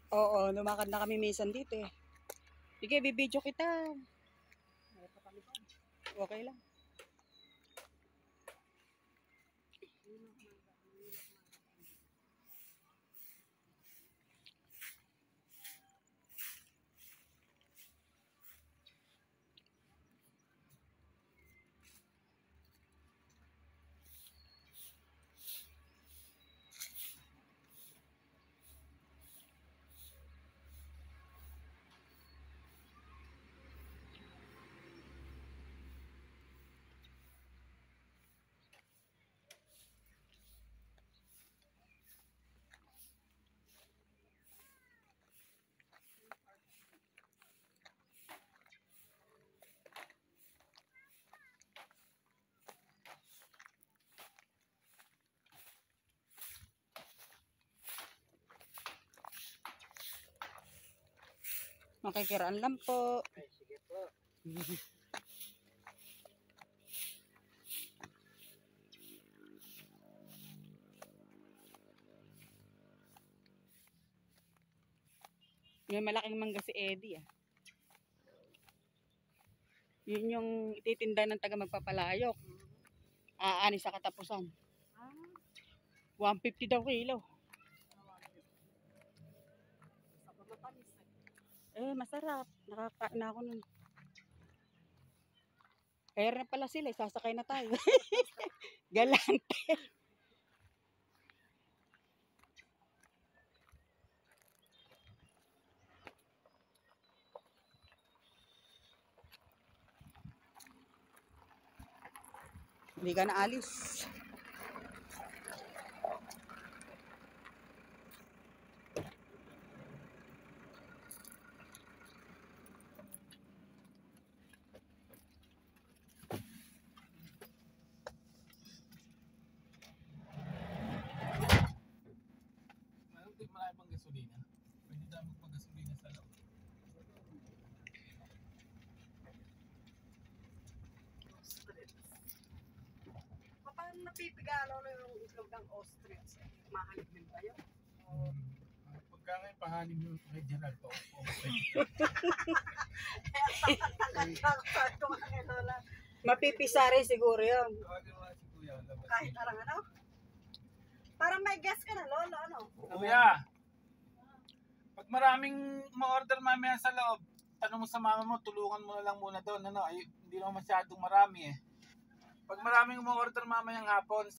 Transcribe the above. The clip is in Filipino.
Oo, lumakad na kami minsan dito eh. Sige, bibidyo kita. Okay lang. Makikiraan lang po. Ay, sige po. May malaking mangga si Eddie ah. Yun yung ititinda ng taga magpapalayok. Aani sa katapusan. 150 daw kilo. Masarap. Nakakain na ako nun. Kaya na pala sila, sasakay na tayo. Galante. Hindi ka na alis. Marami pang gasolina. Pwede tayo magpagasolina sa loob. Paano napipigalo na yung itlog ng ostrich? Mahalip din ba yun? Pagka ngayon pahanin yung kay Gerald po. Mapipisa rin siguro yun. Tawagin mo nga si Kuya. Kahit parang ano? Parang may gas ka na, lolo, ano? Kuya, pag maraming ma-order mamaya sa loob, tanong mo sa mama mo, tulungan mo na lang muna doon. Ano? Ay, hindi naman masyadong marami eh. Pag maraming ma-order mamayang hapon,